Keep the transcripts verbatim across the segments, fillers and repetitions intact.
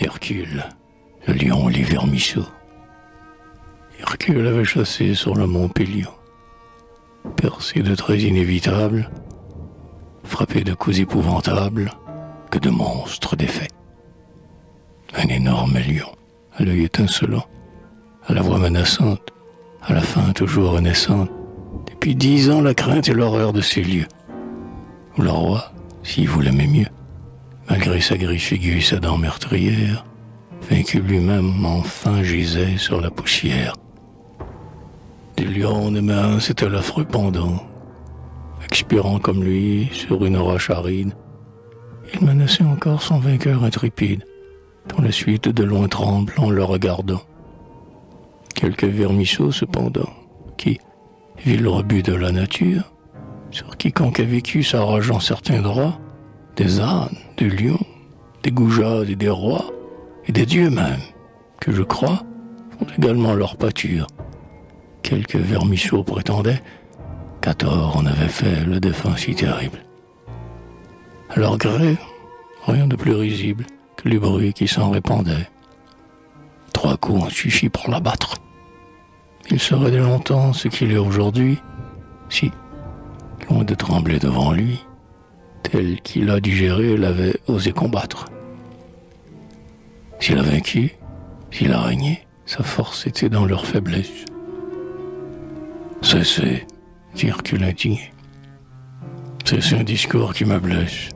Hercule, le lion et les vermisseaux. Hercule avait chassé sur le mont Pélion, percé de traits inévitables, frappé de coups épouvantables, que de monstres défaits. Un énorme lion, à l'œil étincelant, à la voix menaçante, à la fin toujours renaissante, depuis dix ans la crainte et l'horreur de ces lieux, où le roi, s'il vous l'aimait mieux, malgré sa griffe aiguë et sa dent meurtrière, vaincu lui-même enfin gisait sur la poussière. Du lion de main, c'était l'affreux pendant, expirant comme lui sur une roche aride, il menaçait encore son vainqueur intrépide, dont la suite de loin tremble en le regardant. Quelques vermisseaux cependant, qui, vu le rebut de la nature, sur quiconque a vécu s'arrogeant certains droits, des ânes, des lions, des goujats et des rois, et des dieux même, que je crois, font également leur pâture. Quelques vermisseaux prétendaient qu'à tort on avait fait le défunt si terrible. À leur gré, rien de plus risible que les bruits qui s'en répandaient. Trois coups ont suffi pour l'abattre. Il serait dès longtemps ce qu'il est aujourd'hui, si, loin de trembler devant lui, tel qu'il a digéré l'avait osé combattre. S'il a vaincu, s'il a régné, sa force était dans leur faiblesse. Cessez, dit Hercule indigné. C'est un discours qui me blesse.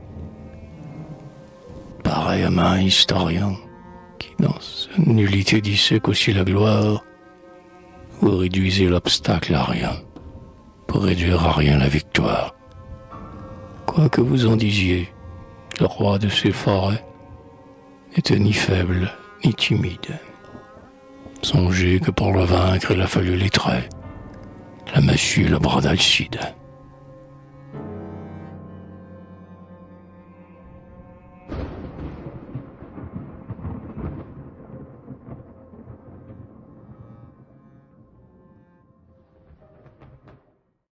Pareil à un historien qui, dans sa nullité, dissèque aussi la gloire, vous réduisez l'obstacle à rien, pour réduire à rien la victoire. Quoi que vous en disiez, le roi de ces forêts n'était ni faible ni timide. Songez que pour le vaincre, il a fallu les traits, la massue et le bras d'Alcide.